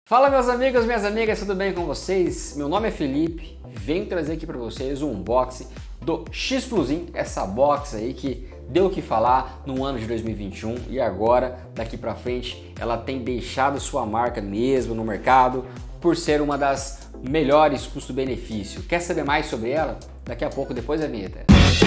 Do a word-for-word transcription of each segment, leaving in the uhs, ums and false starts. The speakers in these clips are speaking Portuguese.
Fala meus amigos, minhas amigas, tudo bem com vocês? Meu nome é Felipe, venho trazer aqui para vocês um unboxing do X Plusinho, essa box aí que deu o que falar no ano de dois mil e vinte e um e agora, daqui para frente, ela tem deixado sua marca mesmo no mercado por ser uma das melhores custo-benefício. Quer saber mais sobre ela? Daqui a pouco, depois da vinheta.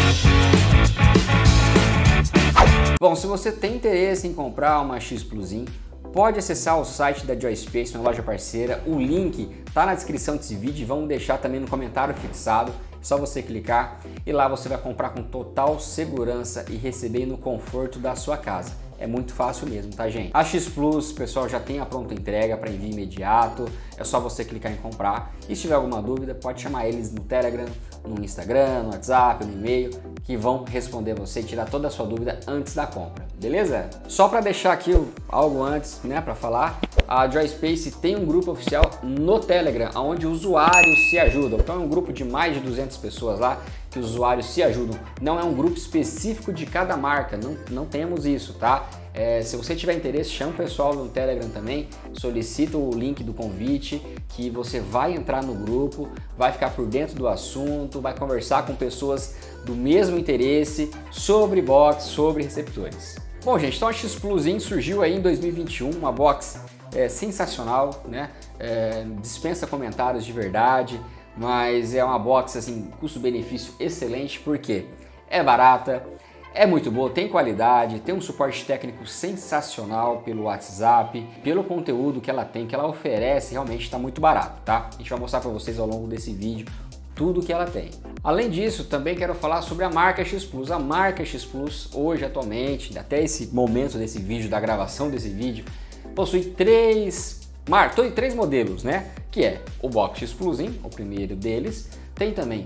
Bom, se você tem interesse em comprar uma X Plusinho, pode acessar o site da Joyspace, uma loja parceira. O link está na descrição desse vídeo e vamos deixar também no comentário fixado. É só você clicar e lá você vai comprar com total segurança e receber no conforto da sua casa. É muito fácil mesmo, tá, gente? A X Plus, pessoal, já tem a pronta entrega para envio imediato. É só você clicar em comprar. E se tiver alguma dúvida, pode chamar eles no Telegram, no Instagram, no WhatsApp, no e-mail, que vão responder você e tirar toda a sua dúvida antes da compra, beleza? Só para deixar aqui algo antes, né, para falar, a Joyspace tem um grupo oficial no Telegram, onde usuários se ajudam. Então é um grupo de mais de duzentas pessoas lá, que os usuários se ajudam. Não é um grupo específico de cada marca, não, não temos isso, tá? É, se você tiver interesse, chama o pessoal no Telegram também, solicita o link do convite, que você vai entrar no grupo, vai ficar por dentro do assunto, vai conversar com pessoas do mesmo interesse sobre box, sobre receptores. Bom, gente, então a X Plusinho surgiu aí em dois mil e vinte e um, uma box é, sensacional, né? É, dispensa comentários de verdade, mas é uma box assim, custo-benefício excelente, porque é barata, é muito boa, tem qualidade, tem um suporte técnico sensacional pelo WhatsApp, pelo conteúdo que ela tem, que ela oferece, realmente está muito barato, tá? A gente vai mostrar para vocês ao longo desse vídeo tudo que ela tem. Além disso, também quero falar sobre a marca X Plus. A marca X Plus, hoje, atualmente, até esse momento desse vídeo, da gravação desse vídeo, possui três, mar... três modelos, né? Que é o Box X Plusinho, o primeiro deles. Tem também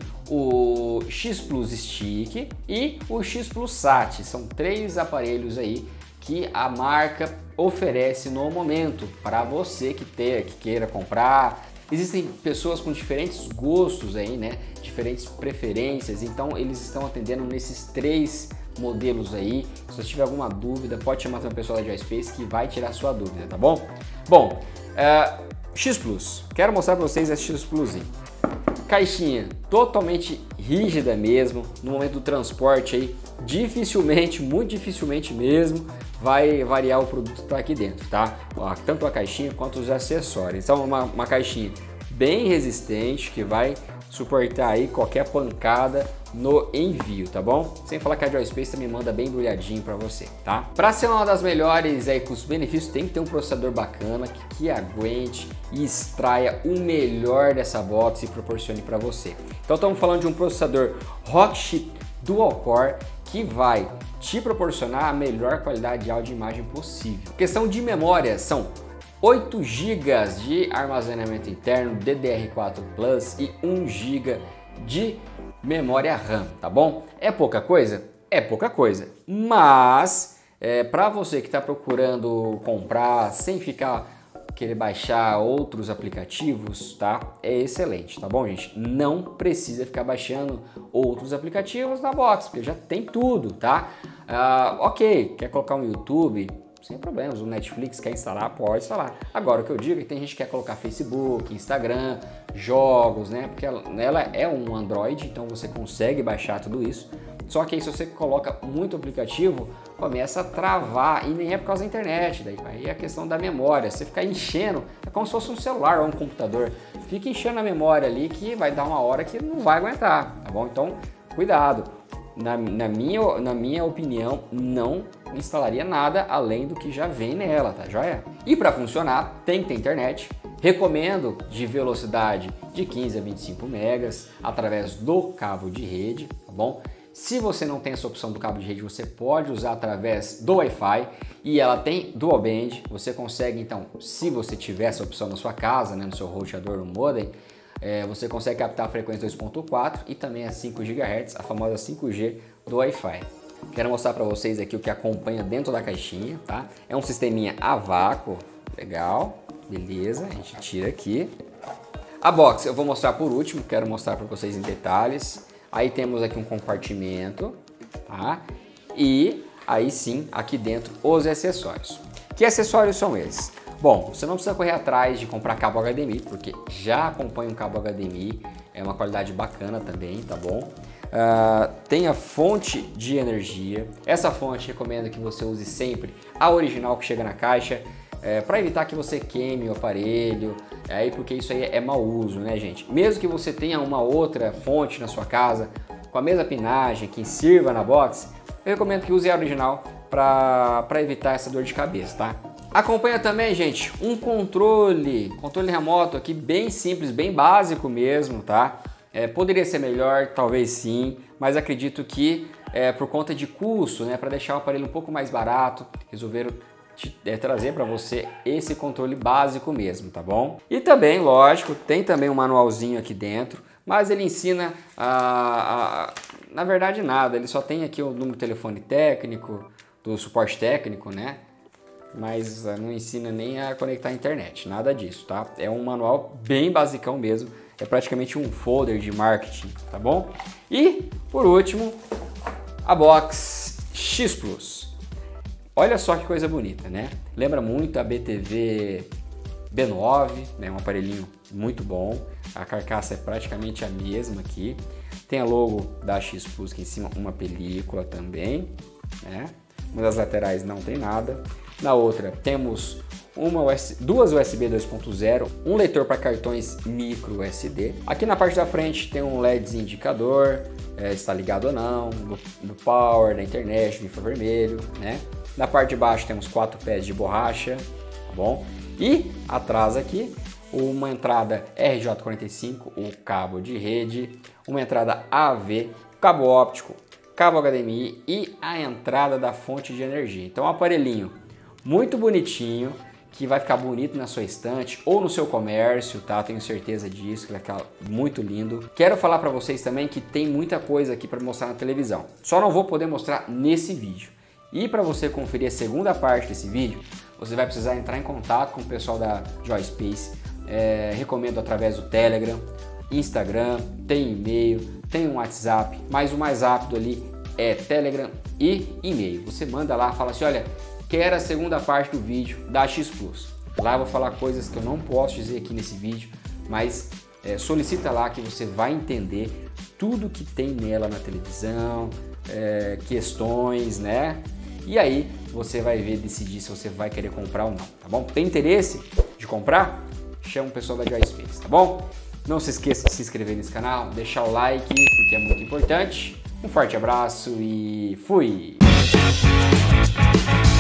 o X Plus Stick e o X Plus Sat. São três aparelhos aí que a marca oferece no momento para você que, ter, que queira comprar. Existem pessoas com diferentes gostos aí, né? Diferentes preferências, então eles estão atendendo nesses três modelos aí. Se você tiver alguma dúvida, pode chamar também o pessoal da Joyspace que vai tirar sua dúvida, tá bom? Bom, uh, X Plus, quero mostrar para vocês esse X Plusinho. Caixinha totalmente rígida mesmo, no momento do transporte aí, dificilmente, muito dificilmente mesmo, vai variar o produto que está aqui dentro, tá? Ó, tanto a caixinha quanto os acessórios. Então uma, uma caixinha bem resistente, que vai suportar aí qualquer pancada no envio, tá bom? Sem falar que a Joyspace também manda bem embrulhadinho para você, tá? Para ser uma das melhores aí custo-benefício, tem que ter um processador bacana que, que aguente e extraia o melhor dessa box e proporcione para você. Então estamos falando de um processador Rockchip Dual Core que vai te proporcionar a melhor qualidade de áudio e imagem possível. Questão de memória, são oito gigas de armazenamento interno D D R quatro Plus e um giga de memória RAM, tá bom? É pouca coisa? É pouca coisa, mas é, para você que está procurando comprar sem ficar querer baixar outros aplicativos, tá? É excelente, tá bom, gente? Não precisa ficar baixando outros aplicativos na box, porque já tem tudo, tá? Ah, ok, quer colocar um YouTube? Sem problemas, o Netflix quer instalar, pode instalar. Agora, o que eu digo é que tem gente que quer colocar Facebook, Instagram, jogos, né? Porque ela, ela é um Android, então você consegue baixar tudo isso. Só que aí se você coloca muito aplicativo, começa a travar, e nem é por causa da internet, daí aí é a questão da memória. Você ficar enchendo, é como se fosse um celular ou um computador. Fica enchendo a memória ali que vai dar uma hora que não vai aguentar, tá bom? Então, cuidado. Na, na, minha, na minha opinião, não instalaria nada além do que já vem nela, tá joia? E para funcionar, tem que ter internet. Recomendo de velocidade de quinze a vinte e cinco megas através do cabo de rede, tá bom? Se você não tem essa opção do cabo de rede, você pode usar através do Wi-Fi e ela tem dual band. Você consegue, então, se você tiver essa opção na sua casa, né, no seu roteador, no modem, é, você consegue captar a frequência dois ponto quatro e também a cinco gigahertz, a famosa cinco G do Wi-Fi. Quero mostrar para vocês aqui o que acompanha dentro da caixinha, tá? É um sisteminha a vácuo, legal, beleza, a gente tira aqui. A box eu vou mostrar por último, quero mostrar para vocês em detalhes. Aí temos aqui um compartimento, tá? E aí sim, aqui dentro os acessórios. Que acessórios são esses? Bom, você não precisa correr atrás de comprar cabo H D M I, porque já acompanha um cabo H D M I, é uma qualidade bacana também, tá bom? Uh, tem a fonte de energia. Essa fonte recomendo que você use sempre a original que chega na caixa, é, para evitar que você queime o aparelho, aí porque isso aí é mau uso, né, gente? Mesmo que você tenha uma outra fonte na sua casa com a mesma pinagem que sirva na box, eu recomendo que use a original para evitar essa dor de cabeça, tá? Acompanha também, gente, um controle, controle remoto aqui bem simples, bem básico mesmo, tá? É, poderia ser melhor, talvez sim, mas acredito que é, por conta de custo, né, para deixar o aparelho um pouco mais barato, resolveram te, é, trazer para você esse controle básico mesmo, tá bom? E também, lógico, tem também um manualzinho aqui dentro, mas ele ensina a, a, na verdade nada, ele só tem aqui o número de telefone técnico, do suporte técnico, né? Mas não ensina nem a conectar a internet, nada disso, tá? É um manual bem basicão mesmo, é praticamente um folder de marketing, tá bom? E, por último, a box X Plus. Olha só que coisa bonita, né? Lembra muito a B T V B nove, né? Um aparelhinho muito bom, a carcaça é praticamente a mesma aqui. Tem a logo da X Plus aqui em cima, uma película também, né? Uma das laterais não tem nada. Na outra temos uma U S B, duas U S B dois ponto zero, um leitor para cartões micro U S D. Aqui na parte da frente tem um L E D indicador, é, está ligado ou não, do, do power, da internet, do infravermelho, né? Na parte de baixo temos quatro pés de borracha, tá bom? E atrás aqui uma entrada R J quarenta e cinco, o cabo de rede, uma entrada A V, cabo óptico, cabo H D M I e a entrada da fonte de energia. Então, um aparelhinho muito bonitinho, que vai ficar bonito na sua estante ou no seu comércio, tá? Tenho certeza disso, que vai ficar muito lindo. Quero falar para vocês também que tem muita coisa aqui para mostrar na televisão. Só não vou poder mostrar nesse vídeo. E para você conferir a segunda parte desse vídeo, você vai precisar entrar em contato com o pessoal da Joyspace. É, recomendo através do Telegram, Instagram, tem e-mail, tem um WhatsApp, mas o mais rápido ali é Telegram e e-mail. Você manda lá, fala assim, olha, quero a segunda parte do vídeo da X Plus. Lá eu vou falar coisas que eu não posso dizer aqui nesse vídeo, mas é, solicita lá que você vai entender tudo que tem nela na televisão, é, questões, né? E aí você vai ver, decidir se você vai querer comprar ou não, tá bom? Tem interesse de comprar? Chama o pessoal da Joyspace, tá bom? Não se esqueça de se inscrever nesse canal, deixar o like, porque é muito importante. Um forte abraço e fui!